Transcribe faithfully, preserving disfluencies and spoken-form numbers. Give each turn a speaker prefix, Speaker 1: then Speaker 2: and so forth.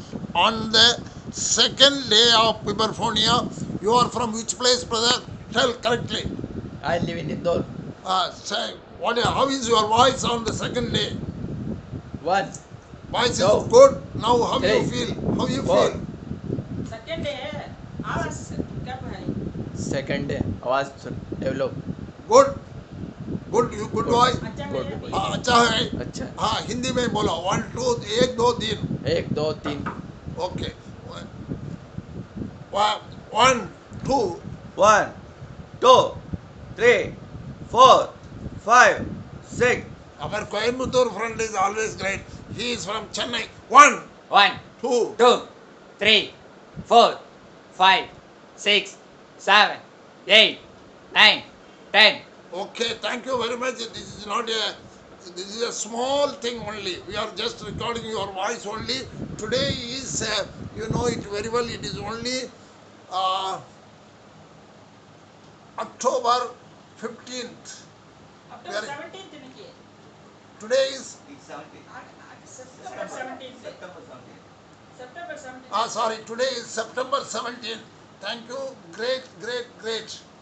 Speaker 1: On the second day of Puberphonia, you are from which place, brother? Tell correctly.
Speaker 2: I live in Indore.
Speaker 1: Uh, say, what? How is your voice on the second day?
Speaker 2: One,
Speaker 1: Voice is
Speaker 2: two,
Speaker 1: good. Now, how you
Speaker 2: three,
Speaker 1: feel? How you
Speaker 2: four.
Speaker 1: feel?
Speaker 3: Second day है आवाज कब है
Speaker 2: Second day, आवाज develop.
Speaker 1: Good. Good. You good
Speaker 2: Good.
Speaker 1: voice.
Speaker 3: अच्छा
Speaker 2: Good
Speaker 3: है
Speaker 2: voice.
Speaker 1: हाँ अच्छा है.
Speaker 2: अच्छा.
Speaker 1: हाँ हिंदी में बोलो. वन टू एक दो तीन.
Speaker 2: एक दो तीन.
Speaker 1: Okay. One two.
Speaker 4: One, two, three, four, five, six.
Speaker 1: Our Coimbatore friend is always great. He is from Chennai. One,
Speaker 5: One,
Speaker 1: two,
Speaker 5: two, three, four, five, six, seven, eight, nine, ten.
Speaker 1: Okay, thank you very much. This is not a, this is a small thing only. We are just recording your voice only. Today is, uh, you know it very well, it is only uh, October fifteenth.
Speaker 3: October
Speaker 1: Very-
Speaker 3: seventeenth दिन की है
Speaker 1: Today is,
Speaker 3: September seventeenth September seventeenth
Speaker 1: ah sorry, today is September seventeenth. Thank you. Great, great, great.